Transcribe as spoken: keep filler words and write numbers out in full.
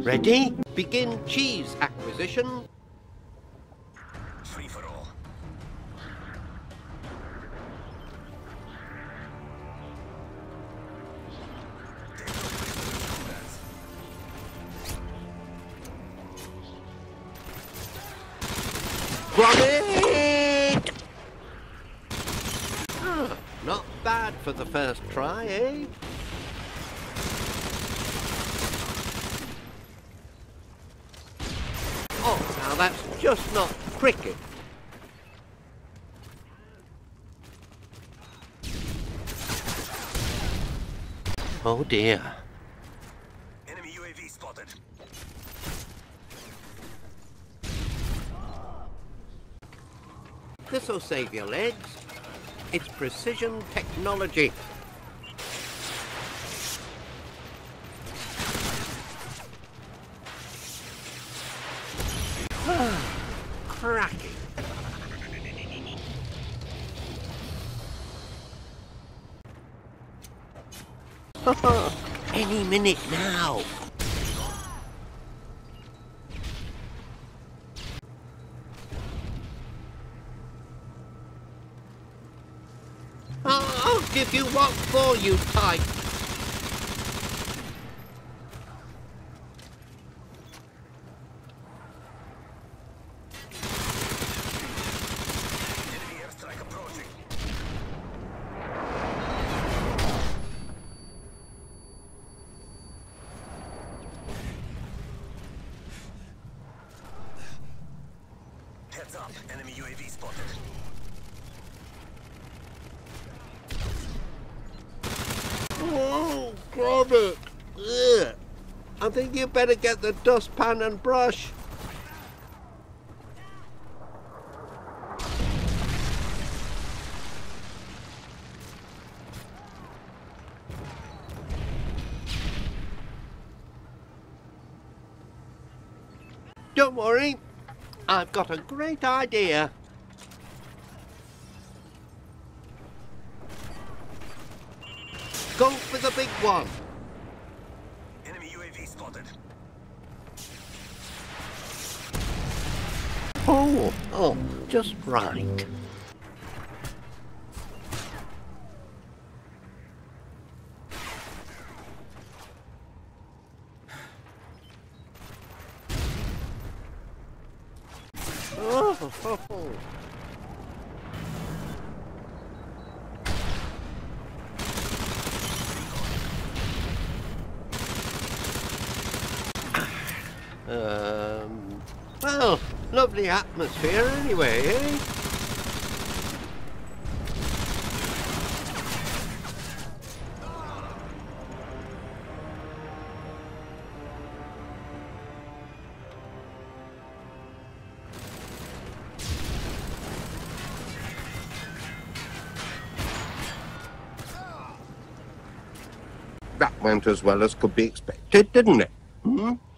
Ready? Begin cheese acquisition. Free for all. Got it! Ah, not bad for the first try, eh? Oh, now that's just not cricket. Oh dear. Enemy U A V spotted. This'll save your legs. It's precision technology. Cracking. Any minute now. I'll give you what for, you tyke. Enemy airstrike approaching. Heads up, enemy U A V spotted. Oh, grab it. Ugh. I think you better get the dustpan and brush. Don't worry, I've got a great idea. Go for the big one. Enemy U A V spotted. Oh, oh, just right. Oh, oh, oh. Um, well, lovely atmosphere anyway, eh? That went as well as could be expected, didn't it? Hmm?